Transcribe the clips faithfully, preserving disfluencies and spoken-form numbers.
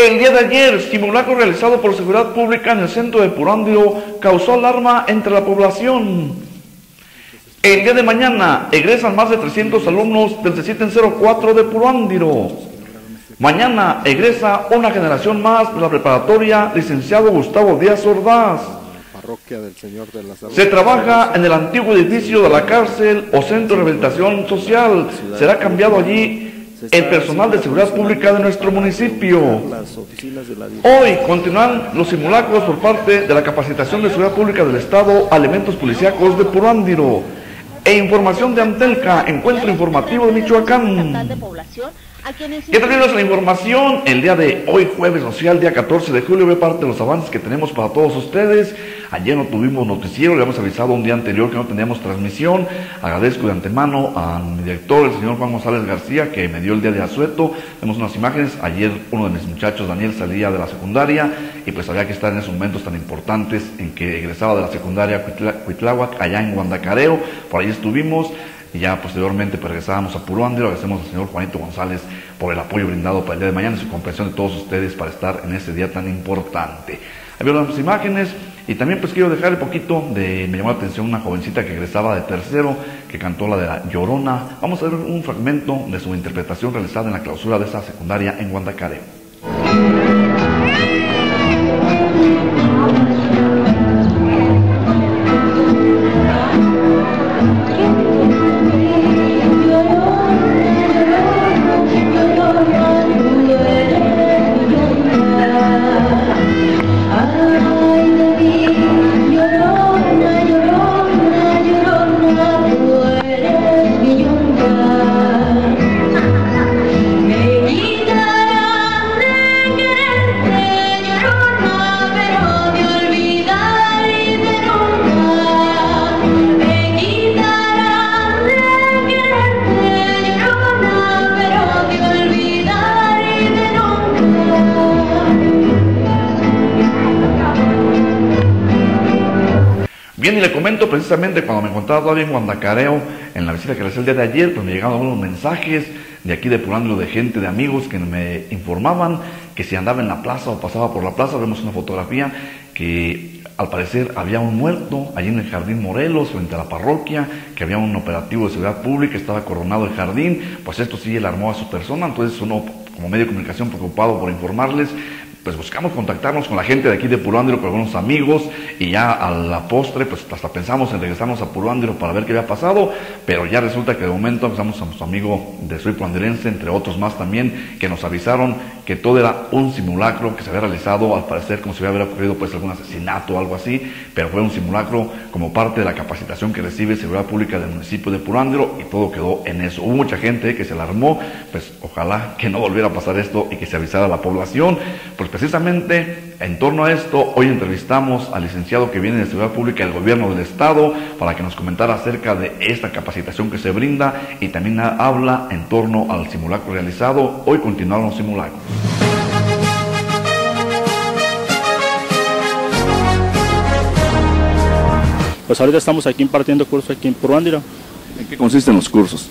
El día de ayer, simulacro realizado por Seguridad Pública en el centro de Purándiro causó alarma entre la población. El día de mañana egresan más de trescientos alumnos del C siete cero cuatro de Purándiro. Mañana egresa una generación más de la preparatoria licenciado Gustavo Díaz Ordaz. Se trabaja en el antiguo edificio de la cárcel o centro de rehabilitación social. Será cambiado allí el personal de seguridad pública de nuestro municipio. Hoy continúan los simulacros por parte de la capacitación de seguridad pública del Estado a elementos policíacos de Purándiro. E información de Antelca, encuentro informativo de Michoacán. ¿Qué tal es la información? El día de hoy, jueves social, día catorce de julio, ve parte de los avances que tenemos para todos ustedes. Ayer no tuvimos noticiero, le hemos avisado un día anterior que no teníamos transmisión. Agradezco de antemano a mi director, el señor Juan González García, que me dio el día de asueto. Tenemos unas imágenes. Ayer uno de mis muchachos, Daniel, salía de la secundaria y pues había que estar en esos momentos tan importantes en que egresaba de la secundaria Cuitláhuac, allá en Guandacareo. Por ahí estuvimos. Y ya posteriormente pues, regresábamos a Purándiro. Agradecemos al señor Juanito González por el apoyo brindado para el día de mañana y su comprensión de todos ustedes para estar en este día tan importante. Ahí vieron las imágenes y también pues quiero dejar un poquito de, me llamó la atención una jovencita que egresaba de tercero, que cantó la de la Llorona. Vamos a ver un fragmento de su interpretación realizada en la clausura de esa secundaria en Guandacareo. Bien, y le comento precisamente cuando me encontraba todavía en Guandacareo, en la visita que realicé el día de ayer, pues me llegaron algunos mensajes de aquí de Purándiro, de gente, de amigos que me informaban que si andaba en la plaza o pasaba por la plaza, vemos una fotografía que al parecer había un muerto allí en el Jardín Morelos, frente a la parroquia, que había un operativo de seguridad pública, estaba coronado el jardín. Pues esto sí alarmó a su persona, entonces uno como medio de comunicación preocupado por informarles, pues buscamos contactarnos con la gente de aquí de Purándiro, con algunos amigos, y ya a la postre, pues hasta pensamos en regresarnos a Purándiro para ver qué había pasado, pero ya resulta que de momento empezamos a nuestro amigo de Soy Purandirense, entre otros más también, que nos avisaron que todo era un simulacro que se había realizado, al parecer como si hubiera ocurrido pues algún asesinato o algo así, pero fue un simulacro como parte de la capacitación que recibe Seguridad Pública del municipio de Purándiro, y todo quedó en eso. Hubo mucha gente que se alarmó, pues ojalá que no volviera a pasar esto y que se avisara a la población. Pues precisamente en torno a esto, hoy entrevistamos al licenciado que viene de Seguridad Pública del Gobierno del Estado para que nos comentara acerca de esta capacitación que se brinda, y también habla en torno al simulacro realizado. Hoy continuaron los simulacros. Pues ahorita estamos aquí impartiendo cursos aquí en Purándiro. ¿En qué consisten los cursos?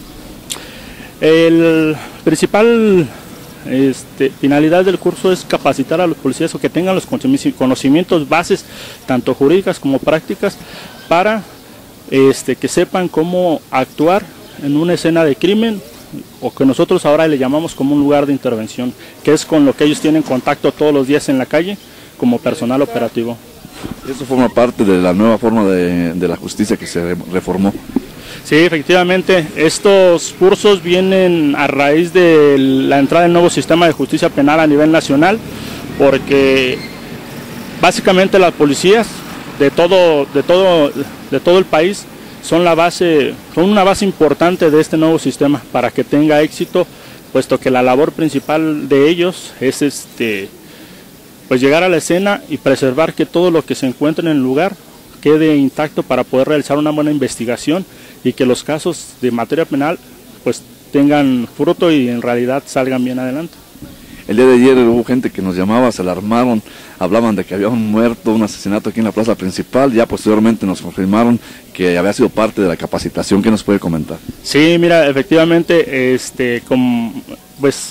El principal Este, finalidad del curso es capacitar a los policías o que tengan los conocimientos bases, tanto jurídicas como prácticas, para este, que sepan cómo actuar en una escena de crimen, o que nosotros ahora le llamamos como un lugar de intervención, que es con lo que ellos tienen contacto todos los días en la calle como personal operativo. ¿Eso forma parte de la nueva forma de, de la justicia que se reformó? Sí, efectivamente, estos cursos vienen a raíz de la entrada del nuevo sistema de justicia penal a nivel nacional, porque básicamente las policías de todo, de todo, de todo el país son la base, son una base importante de este nuevo sistema para que tenga éxito, puesto que la labor principal de ellos es este, pues llegar a la escena y preservar que todo lo que se encuentre en el lugar quede intacto para poder realizar una buena investigación y que los casos de materia penal pues tengan fruto y en realidad salgan bien adelante. El día de ayer hubo gente que nos llamaba, se alarmaron, hablaban de que había un muerto, un asesinato aquí en la plaza principal. Ya posteriormente nos confirmaron que había sido parte de la capacitación. ¿Qué nos puede comentar? Sí, mira, efectivamente, este, como, pues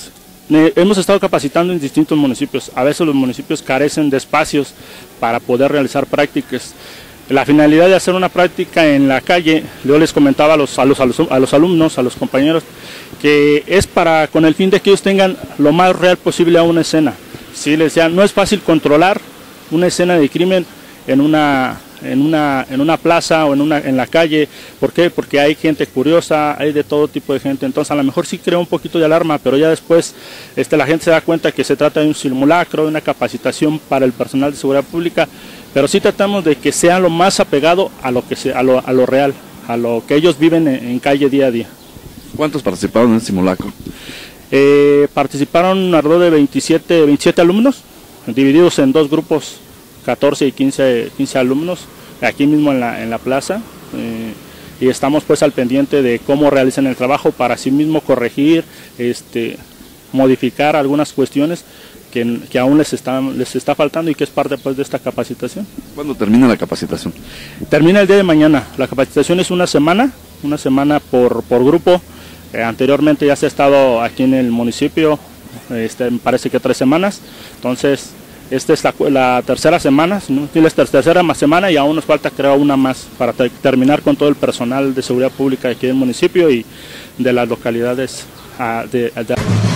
eh, hemos estado capacitando en distintos municipios. A veces los municipios carecen de espacios para poder realizar prácticas. La finalidad de hacer una práctica en la calle, yo les comentaba a los, a los, a los, a los alumnos, a los compañeros, que es para con el fin de que ellos tengan lo más real posible a una escena. Sí, les decía, no es fácil controlar una escena de crimen en una, en una, en una plaza o en, una, en la calle. ¿Por qué? Porque hay gente curiosa, hay de todo tipo de gente. Entonces a lo mejor sí crea un poquito de alarma, pero ya después este, la gente se da cuenta que se trata de un simulacro, de una capacitación para el personal de seguridad pública. Pero sí tratamos de que sea lo más apegado a lo, que se, a lo, a lo real, a lo que ellos viven en, en calle día a día. ¿Cuántos participaron en el simulacro? Eh, participaron alrededor de veintisiete, veintisiete alumnos, divididos en dos grupos, catorce y quince, quince alumnos, aquí mismo en la, en la plaza. Eh, y estamos pues al pendiente de cómo realizan el trabajo para así mismo corregir, este, modificar algunas cuestiones que, que aún les está, les está faltando y que es parte pues, de esta capacitación. ¿Cuándo termina la capacitación? Termina el día de mañana. La capacitación es una semana, una semana por, por grupo. Eh, anteriormente ya se ha estado aquí en el municipio, este, me parece que tres semanas. Entonces, esta es la, la tercera semana, ¿no? Es la tercera más semana y aún nos falta creo una más para ter terminar con todo el personal de seguridad pública aquí del municipio y de las localidades uh, de, de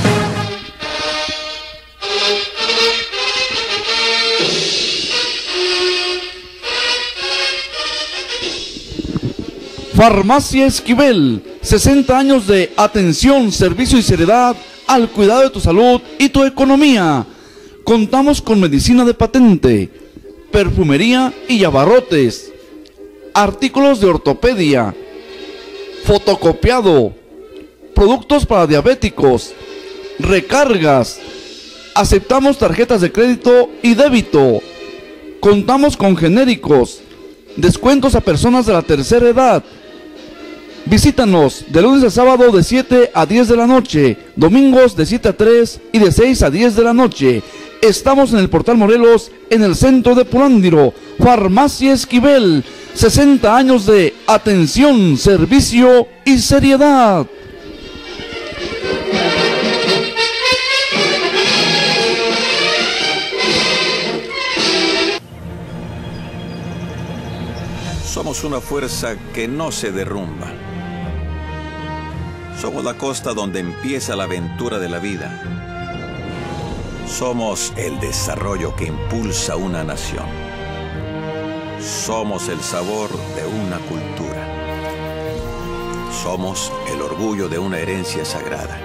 Farmacia Esquivel, sesenta años de atención, servicio y seriedad al cuidado de tu salud y tu economía. Contamos con medicina de patente, perfumería y abarrotes, artículos de ortopedia, fotocopiado, productos para diabéticos, recargas. Aceptamos tarjetas de crédito y débito. Contamos con genéricos, descuentos a personas de la tercera edad. Visítanos de lunes a sábado de siete a diez de la noche, domingos de siete a tres y de seis a diez de la noche. Estamos en el Portal Morelos, en el centro de Purándiro. Farmacia Esquivel, sesenta años de atención, servicio y seriedad. Somos una fuerza que no se derrumba. Somos la costa donde empieza la aventura de la vida. Somos el desarrollo que impulsa una nación. Somos el sabor de una cultura. Somos el orgullo de una herencia sagrada.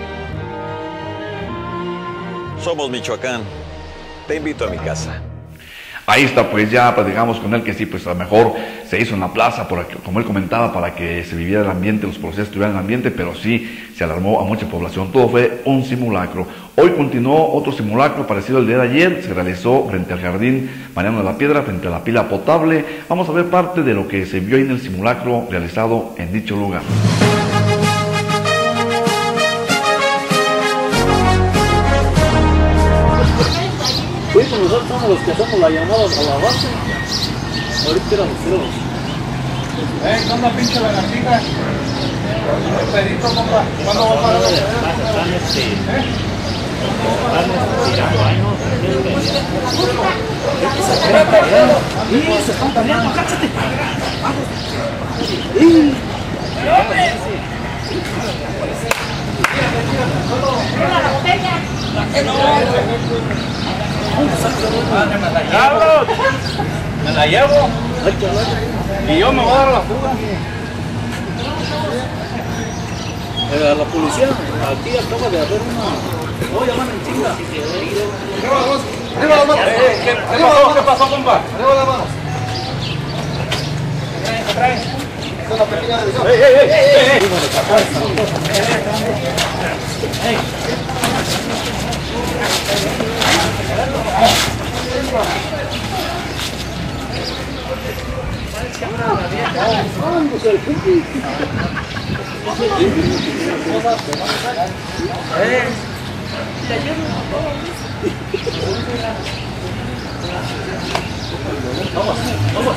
Somos Michoacán. Te invito a mi casa. Ahí está, pues ya platicamos con él que sí, pues a lo mejor se hizo en la plaza, por aquí, como él comentaba, para que se viviera el ambiente, los policías estuvieran en el ambiente, pero sí se alarmó a mucha población. Todo fue un simulacro. Hoy continuó otro simulacro parecido al día de ayer, se realizó frente al Jardín Mariano de la Piedra, frente a la pila potable. Vamos a ver parte de lo que se vio ahí en el simulacro realizado en dicho lugar. Pues nosotros somos los que hacemos la llamada a la base. Ahorita eran los ceros. Eh, ¿qué onda, pinche lagartija? El pedito, compa. ¿Cuándo va a pagar los pedazos? Están este... ¿Eh? Están tirando años. Sí, se están peleando. ¡Cáchate! ¡Sí! ¡Mira la botella! ¡Diablos! Me la llevo. Y yo me voy a dar la fuga. Eh, la policía aquí acaba de hacer una... Oh, ya van en chinga. ¡Arriba las manos! ¿Qué pasó? ¿Qué pasó, compa? ¡Arriba las manos! ¿Qué traen? Esta es la pequeña división. ¡Ey, ey, ey! ¡Ey, ey! Vamos, vamos.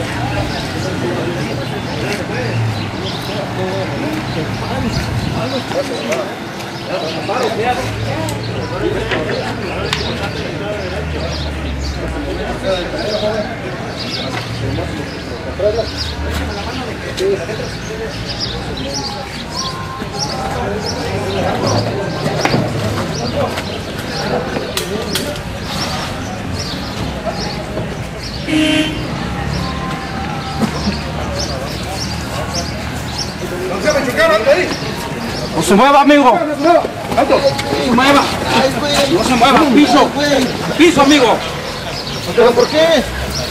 No se mueva, amigo. No se mueva. No se mueva. Piso. Piso, amigo. ¿Por qué?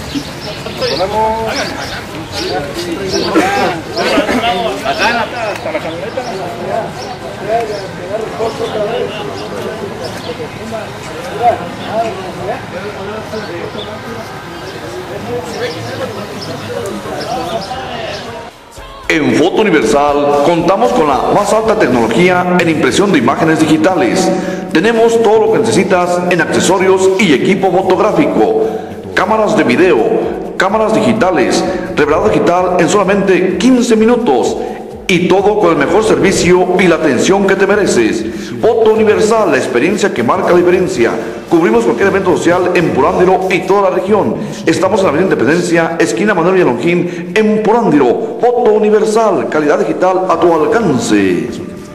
En Foto Universal contamos con la más alta tecnología en impresión de imágenes digitales. Tenemos todo lo que necesitas en accesorios y equipo fotográfico, cámaras de video, cámaras digitales, revelado digital en solamente quince minutos. Y todo con el mejor servicio y la atención que te mereces. Foto Universal, la experiencia que marca la diferencia. Cubrimos cualquier evento social en Purándiro y toda la región. Estamos en la Avenida Independencia, esquina Manuel Villalongín, en Purándiro. Foto Universal, calidad digital a tu alcance.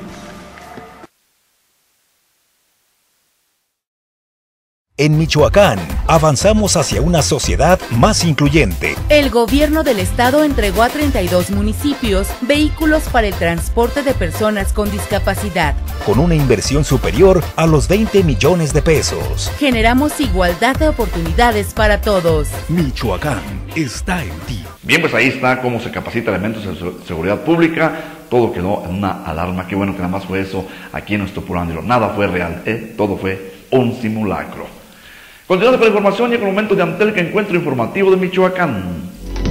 En Michoacán, avanzamos hacia una sociedad más incluyente. El gobierno del estado entregó a treinta y dos municipios vehículos para el transporte de personas con discapacidad. Con una inversión superior a los veinte millones de pesos. Generamos igualdad de oportunidades para todos. Michoacán está en ti. Bien, pues ahí está cómo se capacita elementos de seguridad pública. Todo quedó en una alarma. Qué bueno que nada más fue eso aquí en nuestro Purándiro. Nada fue real, ¿eh? Todo fue un simulacro. Continuando con la información y con el momento de Antelca, encuentro informativo de Michoacán.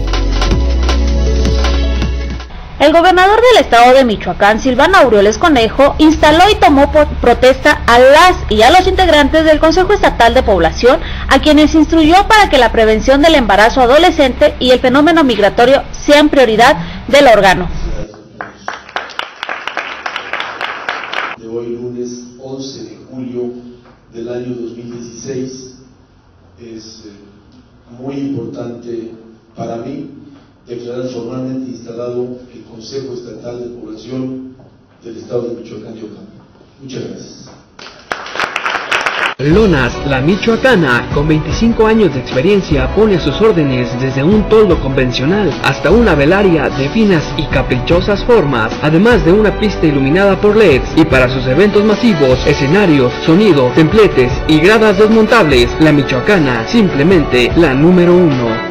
El gobernador del estado de Michoacán, Silvano Aureoles Conejo, instaló y tomó por protesta a las y a los integrantes del Consejo Estatal de Población, a quienes instruyó para que la prevención del embarazo adolescente y el fenómeno migratorio sean prioridad del órgano. De hoy, lunes once de julio del año dos mil dieciséis, es eh, muy importante para mí declarar formalmente instalado el Consejo Estatal de Población del Estado de Michoacán y Ocampo. Muchas gracias. Lonas, la michoacana, con veinticinco años de experiencia, pone a sus órdenes desde un toldo convencional hasta una velaria de finas y caprichosas formas, además de una pista iluminada por L E Ds, y para sus eventos masivos, escenarios, sonido, templetes y gradas desmontables. La michoacana, simplemente la número uno.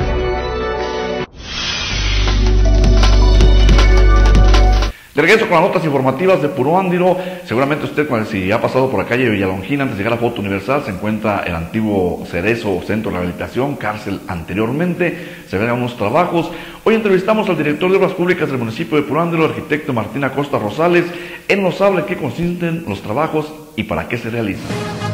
De regreso con las notas informativas de Purándiro. Seguramente usted, si ha pasado por la calle Villalongín antes de llegar a Foto Universal, se encuentra el antiguo Cerezo Centro de Rehabilitación, cárcel anteriormente. Se ven unos trabajos. Hoy entrevistamos al director de Obras Públicas del municipio de Purándiro, el arquitecto Martín Acosta Rosales. Él nos habla en qué consisten los trabajos y para qué se realizan.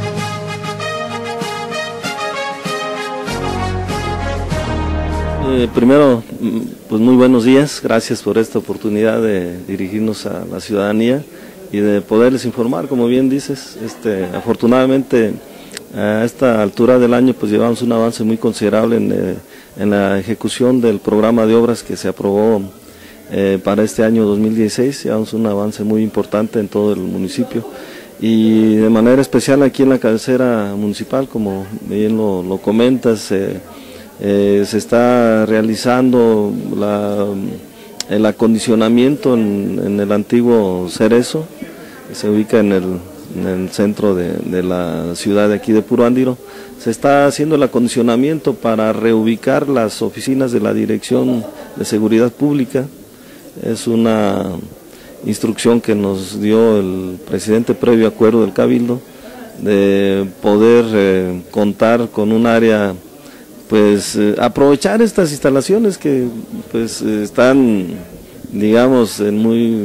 Eh, primero, pues muy buenos días, gracias por esta oportunidad de dirigirnos a la ciudadanía y de poderles informar, como bien dices. Este, afortunadamente a esta altura del año pues llevamos un avance muy considerable en, eh, en la ejecución del programa de obras que se aprobó eh, para este año dos mil dieciséis, llevamos un avance muy importante en todo el municipio y de manera especial aquí en la cabecera municipal, como bien lo, lo comentas. eh, Eh, se está realizando la, el acondicionamiento en, en el antiguo Cerezo, que se ubica en el, en el centro de, de la ciudad de aquí de Purándiro. Se está haciendo el acondicionamiento para reubicar las oficinas de la Dirección de Seguridad Pública. Es una instrucción que nos dio el presidente previo acuerdo del Cabildo, de poder eh, contar con un área, pues eh, aprovechar estas instalaciones que pues eh, están, digamos, en muy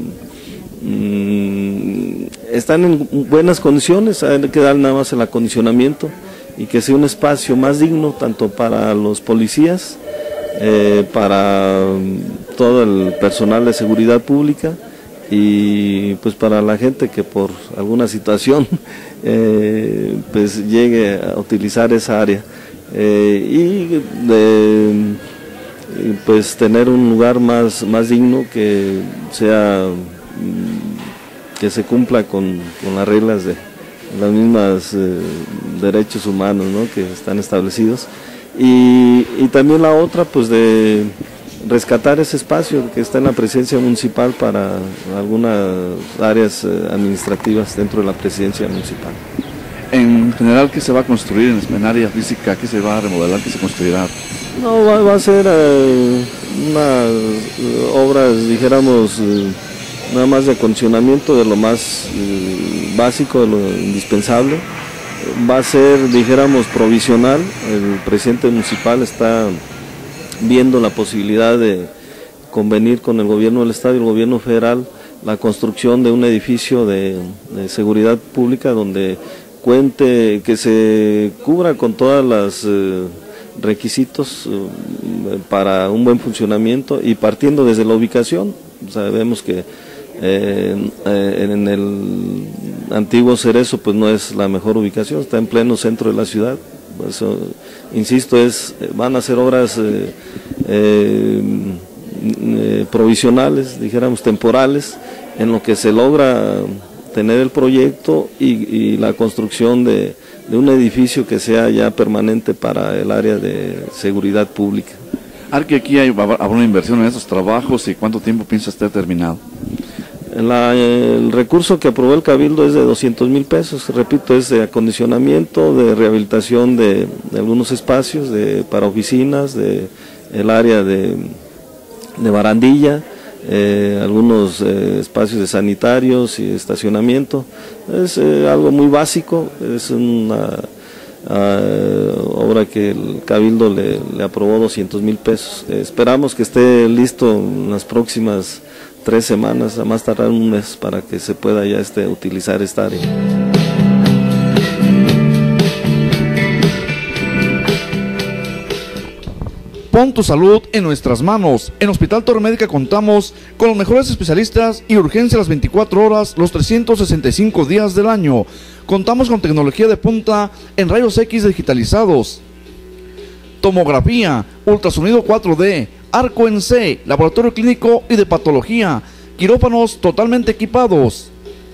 mmm, están en buenas condiciones. Hay que dar nada más el acondicionamiento y que sea un espacio más digno tanto para los policías, eh, para todo el personal de seguridad pública y pues para la gente que por alguna situación eh, pues llegue a utilizar esa área eh, y de, pues tener un lugar más, más digno, que sea, que se cumpla con, con las reglas de los mismos eh, derechos humanos, ¿no?, que están establecidos, y, y también la otra pues de rescatar ese espacio que está en la presidencia municipal para algunas áreas eh, administrativas dentro de la presidencia municipal. En general, ¿qué se va a construir en, en área física? ¿Qué se va a remodelar? ¿Qué se construirá? No, va, va a ser eh, unas eh, obras, dijéramos, eh, nada más de acondicionamiento de lo más eh, básico, de lo indispensable. Va a ser, dijéramos, provisional. El presidente municipal está viendo la posibilidad de convenir con el gobierno del estado y el gobierno federal la construcción de un edificio de, de seguridad pública donde cuente, que se cubra con todos los eh, requisitos eh, para un buen funcionamiento, y partiendo desde la ubicación. Sabemos que eh, eh, en el antiguo Cerezo pues no es la mejor ubicación, está en pleno centro de la ciudad. Eso, insisto, es van a ser obras eh, eh, eh, provisionales, dijéramos temporales, en lo que se logra tener el proyecto y, y la construcción de, de un edificio que sea ya permanente para el área de seguridad pública. ¿Arque aquí hay, habrá una inversión en esos trabajos y cuánto tiempo piensa estar terminado? La, el recurso que aprobó el Cabildo es de doscientos mil pesos, repito, es de acondicionamiento, de rehabilitación de, de algunos espacios de, para oficinas, de el área de, de barandilla, eh, algunos eh, espacios de sanitarios y estacionamiento. Es eh, algo muy básico, es una uh, obra que el Cabildo le, le aprobó doscientos mil pesos. Eh, esperamos que esté listo en las próximas tres semanas, a más tardar un mes, para que se pueda ya este, utilizar esta área. Pon tu salud en nuestras manos. En Hospital Torre Médica contamos con los mejores especialistas y urgencia las veinticuatro horas, los trescientos sesenta y cinco días del año. Contamos con tecnología de punta en rayos X digitalizados, tomografía, ultrasonido cuatro D, Arco en C, laboratorio clínico y de patología, quirófanos totalmente equipados,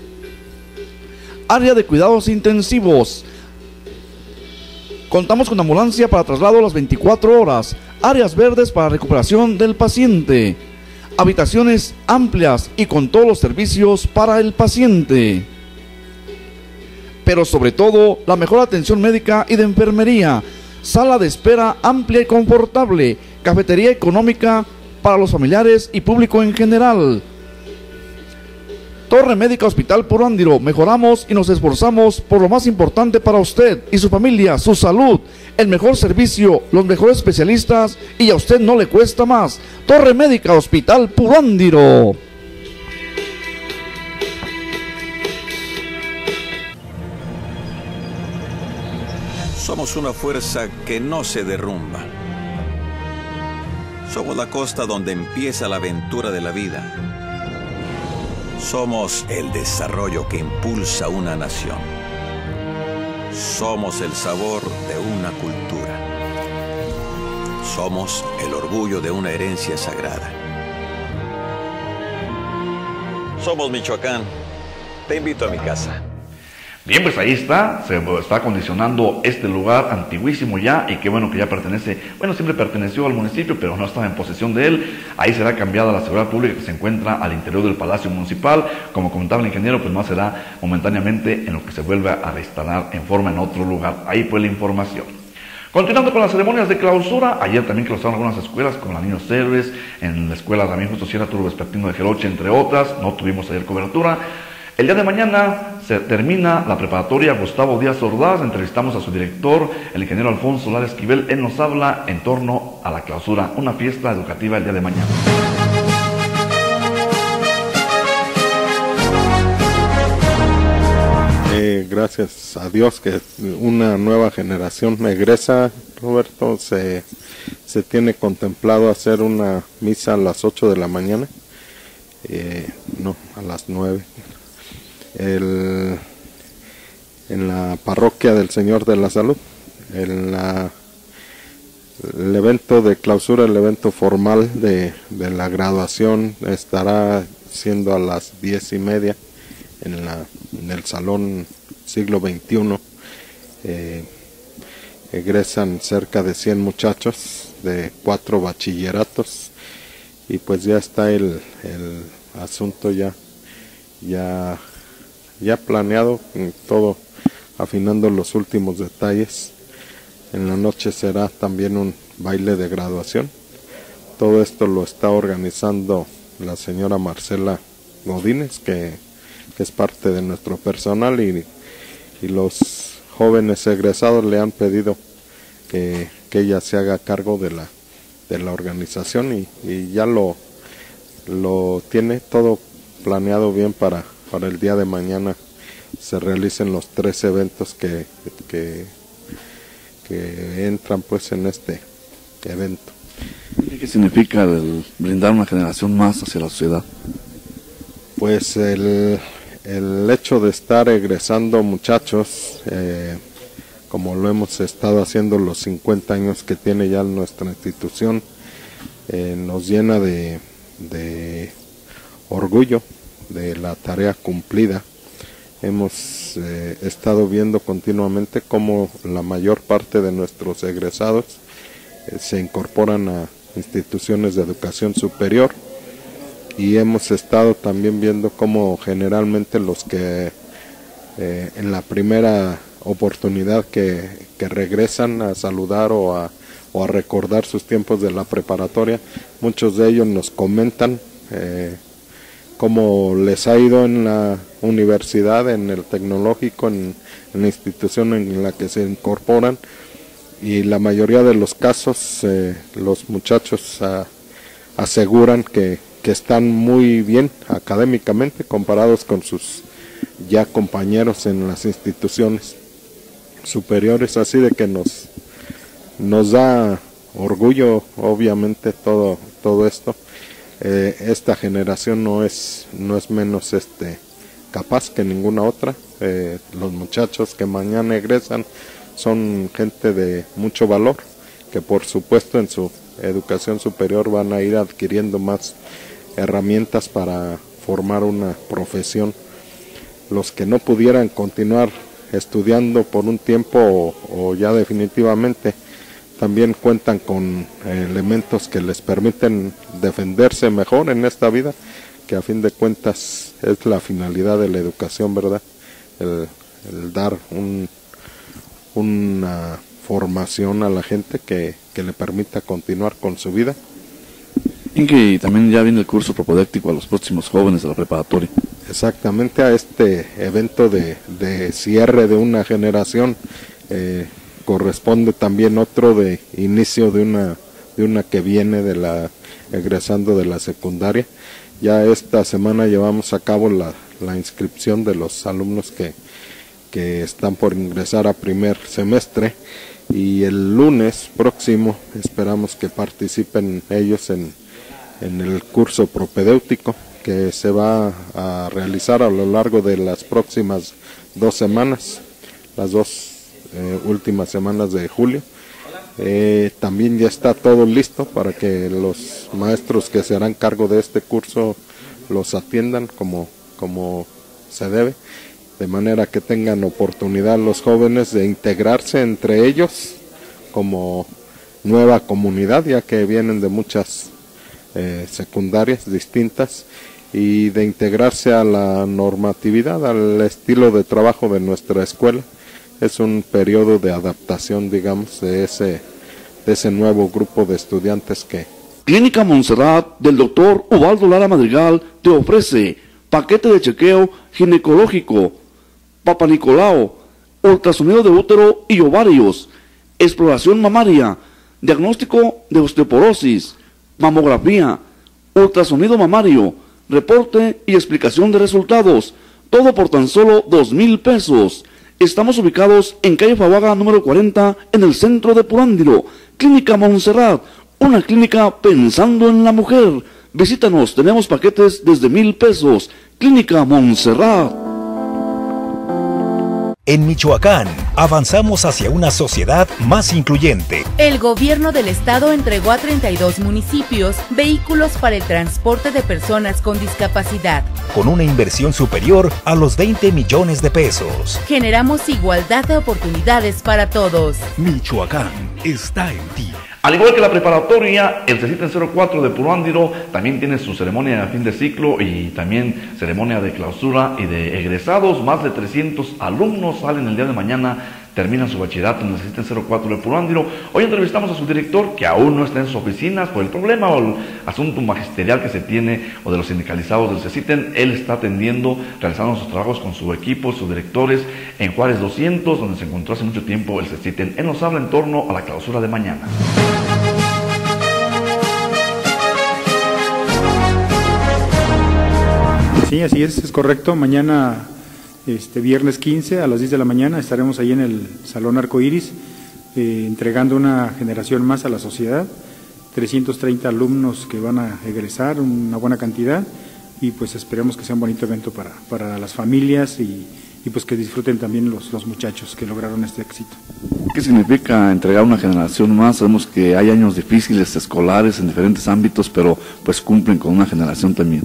área de cuidados intensivos. Contamos con ambulancia para traslado a las veinticuatro horas, áreas verdes para recuperación del paciente, habitaciones amplias y con todos los servicios para el paciente. Pero sobre todo, la mejor atención médica y de enfermería, sala de espera amplia y confortable, cafetería económica para los familiares y público en general. Torre Médica Hospital Purándiro, mejoramos y nos esforzamos por lo más importante para usted y su familia, su salud, el mejor servicio, los mejores especialistas y a usted no le cuesta más. Torre Médica Hospital Purándiro. Somos una fuerza que no se derrumba. Somos la costa donde empieza la aventura de la vida. Somos el desarrollo que impulsa una nación. Somos el sabor de una cultura. Somos el orgullo de una herencia sagrada. Somos Michoacán. Te invito a mi casa. Bien, pues ahí está, se está acondicionando este lugar antiguísimo ya, y qué bueno que ya pertenece, bueno, siempre perteneció al municipio, pero no estaba en posesión de él. Ahí será cambiada la seguridad pública que se encuentra al interior del Palacio Municipal. Como comentaba el ingeniero, pues más será momentáneamente en lo que se vuelve a reinstalar en forma en otro lugar. Ahí fue la información. Continuando con las ceremonias de clausura, ayer también clausuraron algunas escuelas como la Niños Héroes, en la escuela también Justo Sierra Turbo Vespertino de Jeroche, entre otras. No tuvimos ayer cobertura. El día de mañana se termina la preparatoria Gustavo Díaz Ordaz. Entrevistamos a su director, el ingeniero Alfonso Lara Esquivel. Él nos habla en torno a la clausura, una fiesta educativa el día de mañana. Eh, gracias a Dios que una nueva generación egresa, Roberto. Se, se tiene contemplado hacer una misa a las ocho de la mañana. Eh, no, a a las nueve. El, en la parroquia del Señor de la Salud, en la, el evento de clausura, el evento formal de, de la graduación estará siendo a las diez y media en, la, en el Salón Siglo veintiuno. Eh, egresan cerca de cien muchachos de cuatro bachilleratos y pues ya está el, el asunto ya, ya, ya planeado, todo afinando los últimos detalles. En la noche será también un baile de graduación. Todo esto lo está organizando la señora Marcela Godínez, que, que es parte de nuestro personal, y, y los jóvenes egresados le han pedido que, que ella se haga cargo de la, de la organización y, y ya lo, lo tiene todo planeado bien para, para el día de mañana se realicen los tres eventos que, que, que entran pues en este evento. ¿Qué significa el brindar una generación más hacia la sociedad? Pues el, el hecho de estar egresando muchachos, eh, como lo hemos estado haciendo los cincuenta años que tiene ya nuestra institución, eh, nos llena de, de orgullo de la tarea cumplida. Hemos eh, estado viendo continuamente cómo la mayor parte de nuestros egresados eh, se incorporan a instituciones de educación superior, y hemos estado también viendo cómo generalmente los que eh, en la primera oportunidad que, que regresan a saludar o a, o a recordar sus tiempos de la preparatoria, muchos de ellos nos comentan eh, cómo les ha ido en la universidad, en el tecnológico, en, en la institución en la que se incorporan, y la mayoría de los casos eh, los muchachos a, aseguran que, que están muy bien académicamente comparados con sus ya compañeros en las instituciones superiores, así de que nos, nos da orgullo obviamente todo, todo esto. Eh, esta generación no es, no es menos este, capaz que ninguna otra. Eh, los muchachos que mañana egresan son gente de mucho valor, que por supuesto en su educación superior van a ir adquiriendo más herramientas para formar una profesión. Los que no pudieran continuar estudiando por un tiempo o, o ya definitivamente, también cuentan con elementos que les permiten defenderse mejor en esta vida, que a fin de cuentas es la finalidad de la educación, ¿verdad? El, el dar un, una formación a la gente que, que le permita continuar con su vida. Y que también ya viene el curso propedéutico a los próximos jóvenes de la preparatoria. Exactamente, a este evento de, de cierre de una generación eh, corresponde también otro de inicio de una, de una que viene de la egresando de la secundaria. Ya esta semana llevamos a cabo la, la inscripción de los alumnos que, que están por ingresar a primer semestre, y el lunes próximo esperamos que participen ellos en, en el curso propedéutico que se va a realizar a lo largo de las próximas dos semanas, las dos eh, últimas semanas de julio. Eh, también ya está todo listo para que los maestros que se harán cargo de este curso los atiendan como, como se debe, de manera que tengan oportunidad los jóvenes de integrarse entre ellos como nueva comunidad, ya que vienen de muchas eh, secundarias distintas, y de integrarse a la normatividad, al estilo de trabajo de nuestra escuela. Es un periodo de adaptación, digamos, de ese, de ese nuevo grupo de estudiantes que... Clínica Montserrat del doctor Ubaldo Lara Madrigal te ofrece paquete de chequeo ginecológico, Papa Nicolau, ultrasonido de útero y ovarios, exploración mamaria, diagnóstico de osteoporosis, mamografía, ultrasonido mamario, reporte y explicación de resultados, todo por tan solo dos mil pesos. Estamos ubicados en calle Fabaga número cuarenta, en el centro de Purándiro. Clínica Montserrat, una clínica pensando en la mujer. Visítanos, tenemos paquetes desde mil pesos. Clínica Montserrat. En Michoacán, avanzamos hacia una sociedad más incluyente. El gobierno del estado entregó a treinta y dos municipios vehículos para el transporte de personas con discapacidad. Con una inversión superior a los veinte millones de pesos. Generamos igualdad de oportunidades para todos. Michoacán está en ti. Al igual que la preparatoria, el CECITEM cero cuatro de Puruándiro también tiene su ceremonia de fin de ciclo y también ceremonia de clausura y de egresados. Más de trescientos alumnos salen el día de mañana, terminan su bachillerato en el CECITEM cero cuatro de Puruándiro. Hoy entrevistamos a su director, que aún no está en sus oficinas por el problema o el asunto magisterial que se tiene o de los sindicalizados del CECITEM. Él está atendiendo, realizando sus trabajos con su equipo, sus directores en Juárez doscientos, donde se encontró hace mucho tiempo el CECITEM. Él nos habla en torno a la clausura de mañana. Sí, así es, es correcto. Mañana, este viernes quince a las diez de la mañana, estaremos ahí en el Salón Arcoíris, eh, entregando una generación más a la sociedad, trescientos treinta alumnos que van a egresar, una buena cantidad, y pues esperemos que sea un bonito evento para, para las familias y, y pues que disfruten también los, los muchachos que lograron este éxito. ¿Qué significa entregar una generación más? Sabemos que hay años difíciles escolares en diferentes ámbitos, pero pues cumplen con una generación también.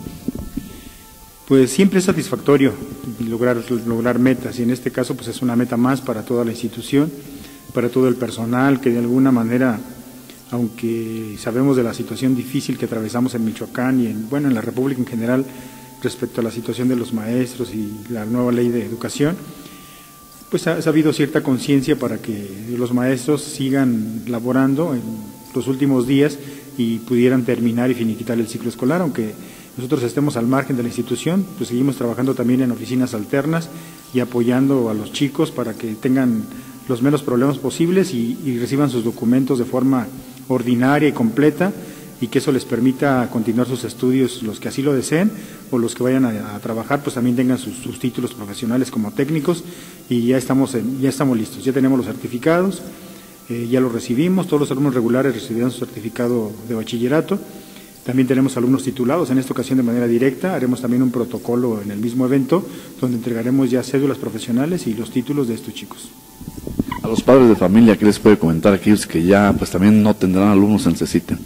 Pues siempre es satisfactorio lograr, lograr metas, y en este caso pues es una meta más para toda la institución, para todo el personal que de alguna manera, aunque sabemos de la situación difícil que atravesamos en Michoacán y en, bueno, en la República en general respecto a la situación de los maestros y la nueva ley de educación, pues ha, ha habido cierta conciencia para que los maestros sigan laborando en los últimos días y pudieran terminar y finiquitar el ciclo escolar, aunque nosotros estemos al margen de la institución, pues seguimos trabajando también en oficinas alternas y apoyando a los chicos para que tengan los menos problemas posibles y, y reciban sus documentos de forma ordinaria y completa, y que eso les permita continuar sus estudios, los que así lo deseen, o los que vayan a, a trabajar, pues también tengan sus, sus títulos profesionales como técnicos, y ya estamos, en, ya estamos listos, ya tenemos los certificados, eh, ya los recibimos, todos los alumnos regulares recibirán su certificado de bachillerato. También tenemos alumnos titulados, en esta ocasión de manera directa. Haremos también un protocolo en el mismo evento, donde entregaremos ya cédulas profesionales y los títulos de estos chicos. A los padres de familia, ¿qué les puede comentar a aquellos que ya pues también no tendrán alumnos en CECITEM?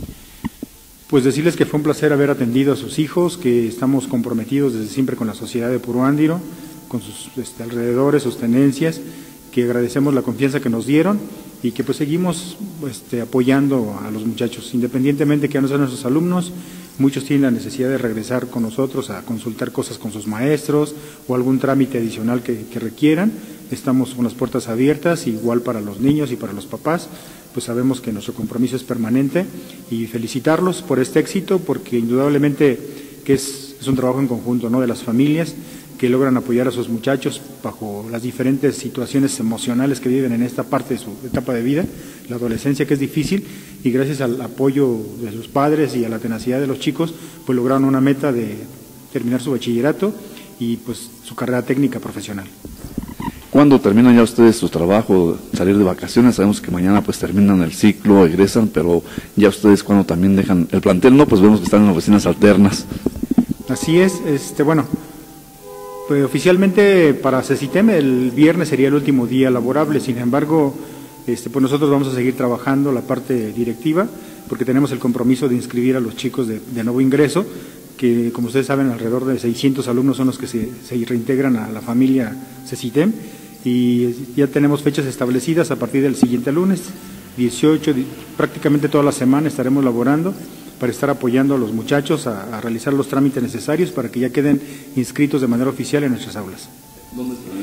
Pues decirles que fue un placer haber atendido a sus hijos, que estamos comprometidos desde siempre con la sociedad de Puruándiro, con sus este, alrededores, sus tenencias, que agradecemos la confianza que nos dieron y que pues seguimos este, apoyando a los muchachos, independientemente que ya no sean nuestros alumnos. Muchos tienen la necesidad de regresar con nosotros a consultar cosas con sus maestros o algún trámite adicional que, que requieran. Estamos con las puertas abiertas, igual para los niños y para los papás, pues sabemos que nuestro compromiso es permanente, y felicitarlos por este éxito, porque indudablemente que es, es un trabajo en conjunto, ¿no?, de las familias que logran apoyar a sus muchachos bajo las diferentes situaciones emocionales que viven en esta parte de su etapa de vida, la adolescencia, que es difícil, y gracias al apoyo de sus padres y a la tenacidad de los chicos, pues lograron una meta de terminar su bachillerato y pues su carrera técnica profesional. ¿Cuándo terminan ya ustedes su trabajo, salir de vacaciones? Sabemos que mañana pues terminan el ciclo, egresan, pero ya ustedes cuando también dejan el plantel, ¿no? Pues vemos que están en oficinas alternas. Así es, este bueno, pues oficialmente para CECITEM el viernes sería el último día laborable. Sin embargo, este pues nosotros vamos a seguir trabajando la parte directiva, porque tenemos el compromiso de inscribir a los chicos de, de nuevo ingreso, que como ustedes saben alrededor de seiscientos alumnos son los que se, se reintegran a la familia CECITEM, y ya tenemos fechas establecidas a partir del siguiente lunes, dieciocho, prácticamente toda la semana estaremos laborando para estar apoyando a los muchachos a, a realizar los trámites necesarios para que ya queden inscritos de manera oficial en nuestras aulas. ¿Dónde están?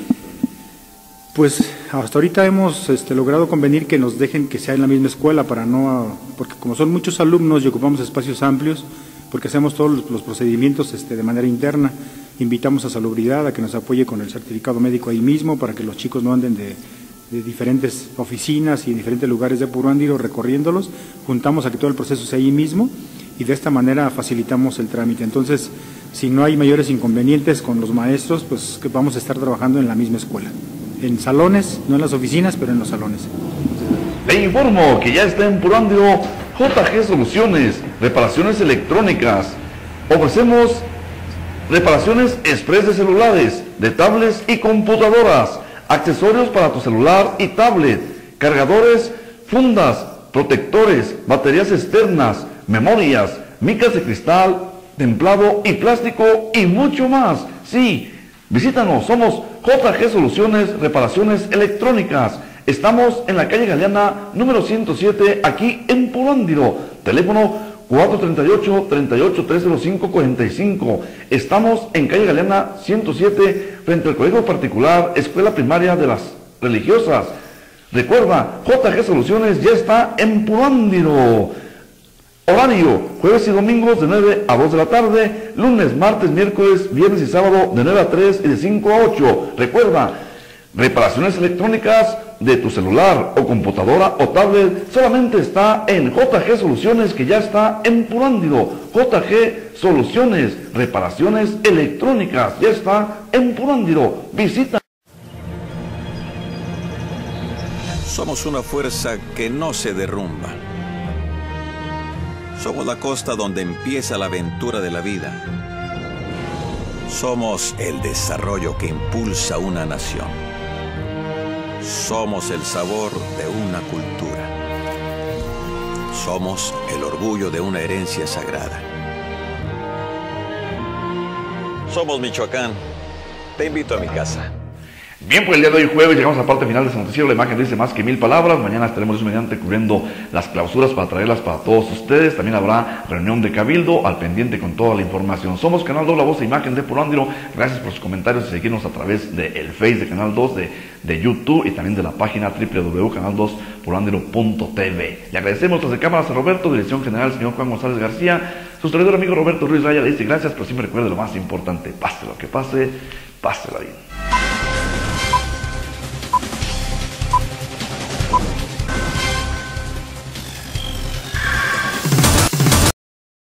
Pues hasta ahorita hemos este, logrado convenir que nos dejen que sea en la misma escuela, para no, porque como son muchos alumnos y ocupamos espacios amplios, porque hacemos todos los, los procedimientos este, de manera interna. Invitamos a Salubridad a que nos apoye con el certificado médico ahí mismo, para que los chicos no anden de, de diferentes oficinas y diferentes lugares de Puruándiro recorriéndolos. Juntamos a que todo el proceso sea ahí mismo, y de esta manera facilitamos el trámite. Entonces, si no hay mayores inconvenientes con los maestros, pues que vamos a estar trabajando en la misma escuela, en salones, no en las oficinas, pero en los salones. Le informo que ya está en Puruándiro J G Soluciones, reparaciones electrónicas. Ofrecemos reparaciones express de celulares, de tablets y computadoras, accesorios para tu celular y tablet, cargadores, fundas, protectores, baterías externas, memorias, micas de cristal, templado y plástico y mucho más. Sí, visítanos, somos J G Soluciones, reparaciones electrónicas. Estamos en la calle Galeana, número ciento siete, aquí en Purándiro. Teléfono cuatro tres ocho, tres ocho tres cero cinco cuatro cinco. Estamos en calle Galeana ciento siete, frente al colegio particular, escuela primaria de las religiosas. Recuerda, J G Soluciones ya está en Purándiro. Horario, jueves y domingos de nueve a dos de la tarde, lunes, martes, miércoles, viernes y sábado de nueve a tres y de cinco a ocho. Recuerda, reparaciones electrónicas de tu celular o computadora o tablet solamente está en J G Soluciones, que ya está en Purándiro. J G Soluciones, reparaciones electrónicas, ya está en Purándiro. Visita. Somos una fuerza que no se derrumba. Somos la costa donde empieza la aventura de la vida. Somos el desarrollo que impulsa una nación. Somos el sabor de una cultura. Somos el orgullo de una herencia sagrada. Somos Michoacán. Te invito a mi casa. Bien, pues el día de hoy jueves llegamos a la parte final de este noticiero. La imagen dice más que mil palabras. Mañana estaremos Dios mediante cubriendo las clausuras para traerlas para todos ustedes. También habrá reunión de cabildo, al pendiente con toda la información. Somos Canal dos, la voz e imagen de Purándiro. Gracias por sus comentarios y seguirnos a través del Face de Canal dos, de, de YouTube y también de la página doble u doble u doble u punto canal dos purándiro punto t v. Le agradecemos desde cámaras a Roberto, dirección general señor Juan González García, su servidor amigo Roberto Ruiz Raya. Le dice gracias, pero siempre recuerde lo más importante: pase lo que pase, pásela bien.